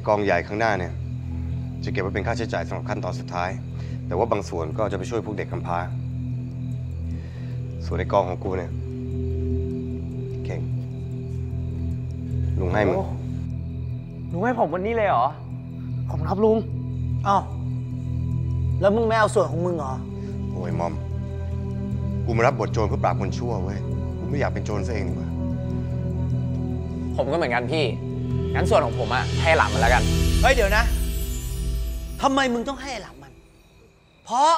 กองใหญ่ข้างหน้าเนี่ยจะเก็บไว้เป็นค่าใช้จ่ายสำหรับขั้นตอนสุดท้ายแต่ว่าบางส่วนก็จะไปช่วยพวกเด็กกำพร้าส่วนในกองของกูเนี่ยเก่งลุงให้มึงลุงให้ผมวันนี้เลยเหรอขอบคุณครับลุงอ้าวแล้วมึงไม่เอาส่วนของมึงเหรอโอ้ยมอมกูมารับบทโจรเพื่อปราบคนชั่วเว้ยกูไม่อยากเป็นโจรซะเองดีกว่าผมก็เหมือนกันพี่งั้นส่วนของผมอะให้หลามมันแล้วกันเฮ้ยเดี๋ยวนะทำไมมึงต้องให้หลามมันเพราะ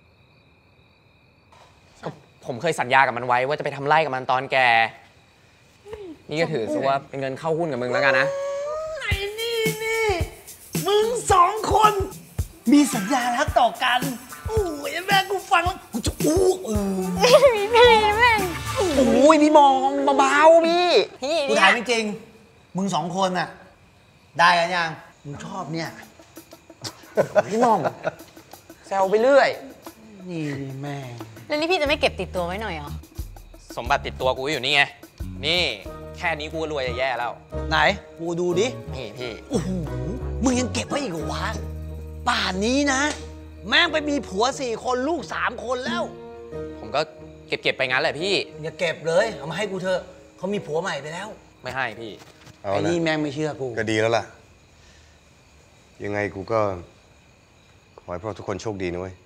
ผมเคยสัญญากับมันไว้ว่าจะไปทำไร่กับมันตอนแกนี่ก็ถือซะว่าเป็นเงินเข้าหุ้นกับมึงแล้วกันนะไอ้นี่มึง2 คนมีสัญญารักต่อกันโอ้ยแม่กูฟังแล้วกูจะอู้มีเพลงแม่โอ้ยพี่มองเบาๆพี่กูถามจริงๆมึง2 คนน่ะได้กันยังมึงชอบเนี่ยพี่มองแซวไปเรื่อยนี่แม่แล้วนี่พี่จะไม่เก็บติดตัวไว้หน่อยเหรอสมบัติติดตัวกูอยู่นี่ไงนี่แค่นี้กูรวยจะแย่แล้วไหนกูดูดินี่พี่โอ้โหมึงยังเก็บไว้อีกเหรอวะป่านนี้นะแม่งไปมีผัว4 คนลูก3 คนแล้วผมก็เก็บไปงั้นแหละพี่อย่าเก็บเลยเอามาให้กูเถอะเขามีผัวใหม่ไปแล้วไม่ให้พี่ไอ้นี่แม่งไม่เชื่อกูก็ดีแล้วล่ะยังไงกูก็ขอให้พวกทุกคนโชคดีนะเว้ย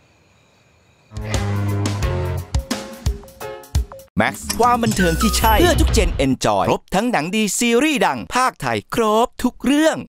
แม็กซ์ความบันเทิงที่ใช่เพื่อทุกเจนเอนจอยครบทั้งหนังดีซีรีส์ดังภาคไทยครบทุกเรื่อง